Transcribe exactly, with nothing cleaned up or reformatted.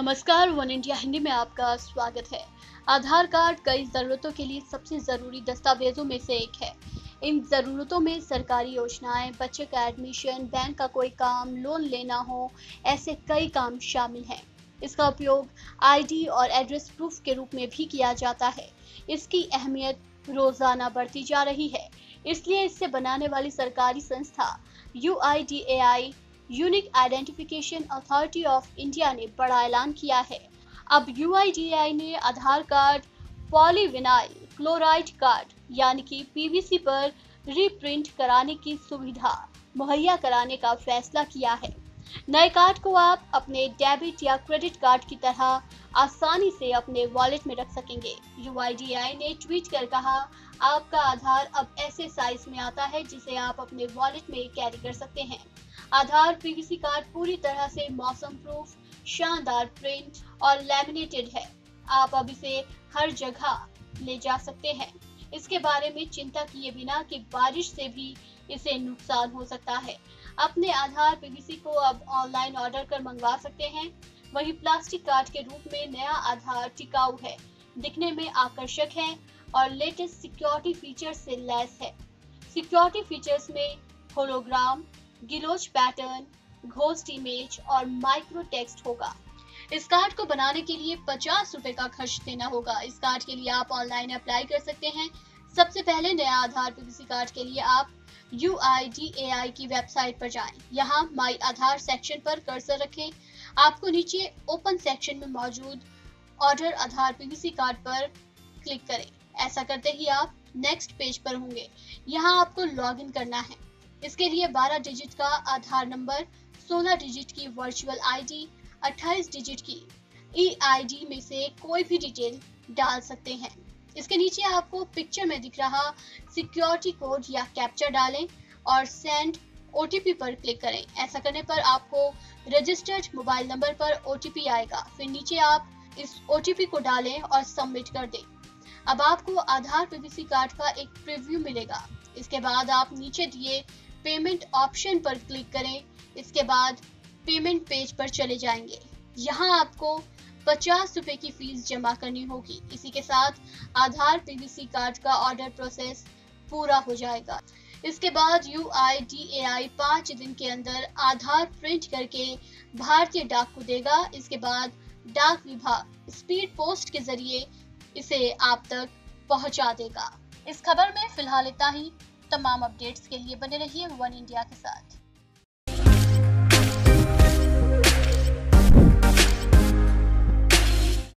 नमस्कार, one India Hindi में आपका स्वागत है। आधार कार्ड कई ज़रूरतों के लिए सबसे ज़रूरी दस्तावेज़ों में से एक है। इन ज़रूरतों में सरकारी योजनाएं, बच्चे का एडमिशन, बैंक का कोई काम, लोन लेना हो, ऐसे कई काम शामिल हैं। इसका उपयोग आईडी और एड्रेस प्रूफ के रूप में भी किया जाता है। इसकी अहमियत रोज़ाना बढ़ती जा रही है, इसलिए इसे बनाने वाली सरकारी संस्था U I D A I unique identification authority of India ने बड़ा ऐलान किया है। अब you I D A I ने Aadhaar card polyvinyl chloride card यानी कि पी वी सी पर रीप्रिंट कराने की सुविधा मुहैया कराने का फैसला किया है। नए कार्ड को आप अपने डेबिट या क्रेडिट कार्ड की तरह आसानी से अपने वॉलेट में रख सकेंगे। You I D A I ने ट्वीट कर कहा, आपका आधार अब ऐसे साइज में आता है जिसे आप अपने वॉलेट में कैरी कर सकते हैं। Aadhaar P V C card पूरी तरह से मौसम प्रूफ, शानदार प्रिंट और लैमिनेटेड है। आप अब इसे हर जगह ले जा सकते हैं, इसके बारे में चिंता किए बिना कि बारिश से भी इसे नुकसान हो सकता है। अपने आधार पी वी सी को अब ऑनलाइन ऑर्डर कर मंगवा सकते हैं। वहीं प्लास्टिक कार्ड के रूप में नया आधार टिकाऊ है, दिखने में आकर्षक है और लेटेस्ट सिक्योरिटी फीचर्स से लैस है। सिक्योरिटी फीचर्स में hologram, guilloche pattern, ghost image और माइक्रो टेक्स्ट होगा। इस कार्ड को बनाने के लिए पचास रुपए का खर्च देना होगा। इस कार्ड के लिए आप ऑनलाइन अप्लाई कर सकते हैं। सबसे पहले नया Aadhaar P V C card के लिए आप यू आई डी ए आई की वेबसाइट पर जाएं। यहाँ माई आधार सेक्शन पर कर्सर रखें। आपको नीचे ओपन सेक्शन में मौजूद order Aadhaar P V C card पर क्लिक करें। ऐसा करते ही आप नेक्स्ट पेज पर होंगे। यहाँ आपको लॉग इन करना है। इसके लिए बारह डिजिट का आधार नंबर, सोलह डिजिट की वर्चुअल आई डी, अट्ठाईस डिजिट की ई आई डी में से कोई भी डिटेल डाल सकते हैं। इसके नीचे आपको पिक्चर में दिख रहा सिक्योरिटी कोड या कैप्चा डालें और सेंड ओ टी पी पर क्लिक करें। ऐसा करने पर आपको रजिस्टर्ड मोबाइल नंबर पर ओ टी पी आएगा। फिर नीचे आप इस ओ टी पी को डालें और सबमिट कर दें। अब आपको Aadhaar P V C card का एक प्रीव्यू मिलेगा। इसके बाद आप नीचे दिए पेमेंट ऑप्शन पर क्लिक करें। इसके बाद पेमेंट पेज पर चले जाएंगे। यहाँ आपको पचास रुपए की फीस जमा करनी होगी। इसी के साथ Aadhaar P V C card का ऑर्डर प्रोसेस पूरा हो जाएगा। इसके बाद यू आई डी ए आई पाँच दिन के अंदर आधार प्रिंट करके भारतीय डाक को देगा। इसके बाद डाक विभाग स्पीड पोस्ट के जरिए इसे आप तक पहुंचा देगा। इस खबर में फिलहाल इतना ही। तमाम अपडेट्स के लिए बने रहिए वन इंडिया के साथ।